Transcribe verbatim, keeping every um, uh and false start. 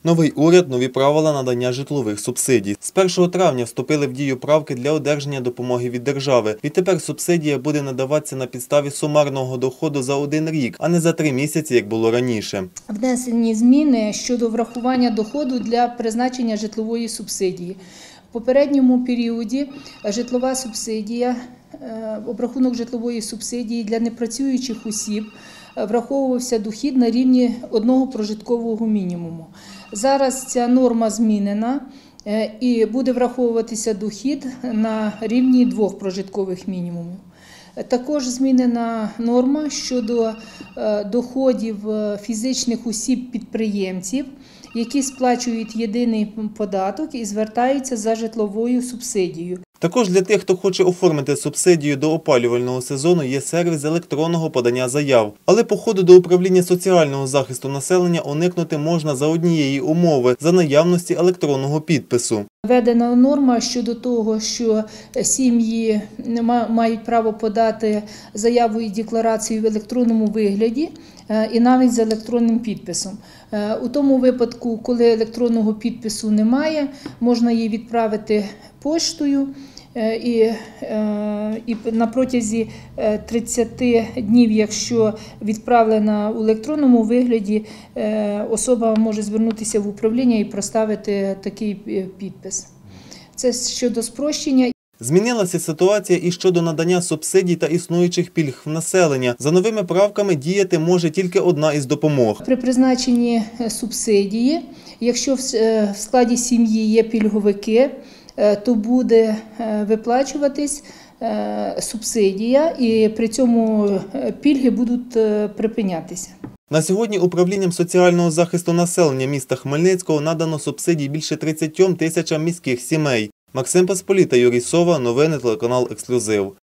Новий уряд – нові правила надання житлових субсидій. З першого травня вступили в дію правки для одержання допомоги від держави. Відтепер субсидія буде надаватися на підставі сумарного доходу за один рік, а не за три місяці, як було раніше. Внесені зміни щодо врахування доходу для призначення житлової субсидії. В попередньому періоді житлова субсидія, обрахунок житлової субсидії для непрацюючих осіб враховувався дохід на рівні одного прожиткового мінімуму. Зараз ця норма змінена і буде враховуватися дохід на рівні двох прожиткових мінімумів. Також змінена норма щодо доходів фізичних осіб-підприємців, які сплачують єдиний податок і звертаються за житловою субсидією. Також для тих, хто хоче оформити субсидію до опалювального сезону, є сервіс електронного подання заяв. Але походу до управління соціального захисту населення уникнути можна за однієї умови – за наявності електронного підпису. Введена норма щодо того, що сім'ї мають право подати заяву і декларацію в електронному вигляді і навіть з електронним підписом. У тому випадку, коли електронного підпису немає, можна її відправити поштою і, і на протязі тридцяти днів, якщо відправлена у електронному вигляді, особа може звернутися в управління і проставити такий підпис. Це щодо спрощення. Змінилася ситуація і щодо надання субсидій та існуючих пільг в населення. За новими правками діяти може тільки одна із допомог. При призначенні субсидії, якщо в складі сім'ї є пільговики, то буде виплачуватись субсидія і при цьому пільги будуть припинятися. На сьогодні управлінням соціального захисту населення міста Хмельницького надано субсидій більше тридцяти тисячам міських сімей. Максим Посполіта, Юрій Сова, новини телеканал «Ексклюзив».